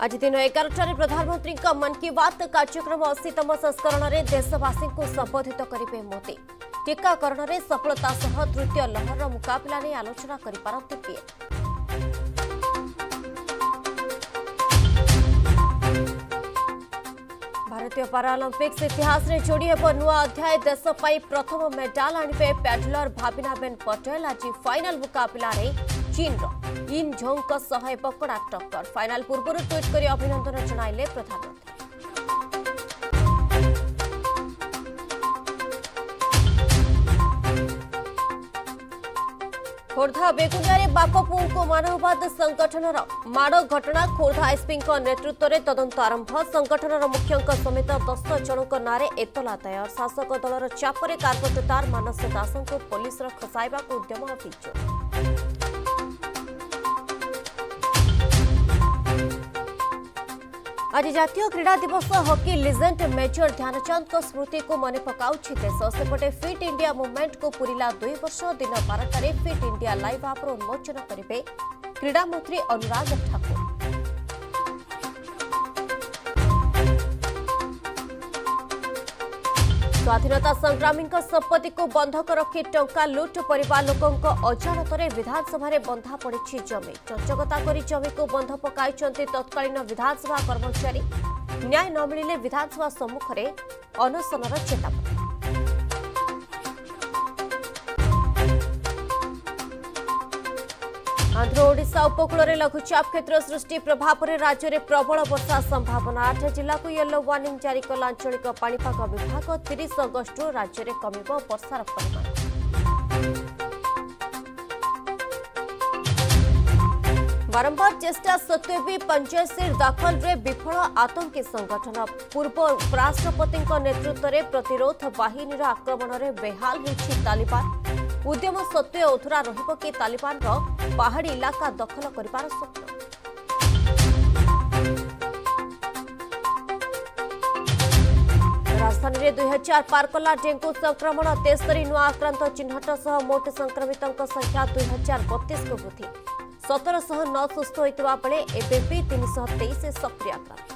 आज दिन 11 प्रधानमंत्री मन की बात कार्यक्रम 80तम संस्करण में देशवासी को संबोधित करेंगे मोदी। टीकाकरण में सफलता सह तृतीय लहर मुकाबला नहीं आलोचना करिपारନ୍ତି पीएम। भारतीय पारालंपिक्स इतिहास में जोड़ी हेब नुआ अध्याय। देश पाई प्रथम मेडाल आणिबे पैडलर भाविनाबेन पटेल। आज फाइनाल मुकाबला चीन इन झोंग सह कड़ा टक्कर। फाइनाल पूर्व ट्वीट कर अभिनंदन जणाइले प्रधानमंत्री। खोर्धा बेगुनिया बाप पुओं को मानववाद संगठनर माड़ घटना। खोर्धा एसपी नेतृत्व में तदंत आरंभ। संगठनर मुख्यों समेत 10 जनों नारे एतला दायर। शासक दलर चापरे कारपेंटर मानस दास को पुलिस खसाइबा उद्यम अभियोग। आज जातीय क्रीड़ा दिवस। हॉकी लिजेंड मेजर ध्यानचंद को स्मृति को मन पकाउछि देश। सेपटे फिट इंडिया मूवमेंट को पूरिला 2 वर्ष। दिन 12 फिट इंडिया लाइव आप उन्मोचन करेंगे क्रीड़ा मंत्री अनुराग ठाकुर। स्वाधीनता संग्रामी संपत्ति को बंधक रखी टंका लुट। परिवार लोकों अजाणत विधानसभा बंधा पड़ी जमी। चंचकता कर जमी को बंध पकाई तत्कालीन विधानसभा कर्मचारी। न्याय न मिले विधानसभा सम्मुख में अनशनर चेतावनी। आंध्र ओडिशा उपकूल में लघुचाप क्षेत्र सृष्टि प्रभाव में राज्य में प्रबल वर्षा संभावना। 8 जिला को येलो वार्निंग जारी कला आंचलिक पाणीपाग विभाग। 30 अगस्त राज्य में कमिब वर्षार परिमाण। बारंबार चेष्टा सत्वे भी पंचायत दाखल में विफल आतंकी संगठन। पूर्व उपराष्ट्रपति नेतृत्व में प्रतिरोध बाहिनी आक्रमण में बेहाल होछि तालिबान। उद्यम सत्वे अधूरा रहिब कि तालिबान पहाड़ी इलाका दखल करिबार स्वप्न। राजधानी में 2000 पार कला डेंगू संक्रमण। 73 नुआ आक्रांत चिन्हट सह मोट संक्रमितों संख्या 2032 को वृद्धि। 1709 सुस्थ होता बेले एबे भी 323 सक्रिय आक्रांत।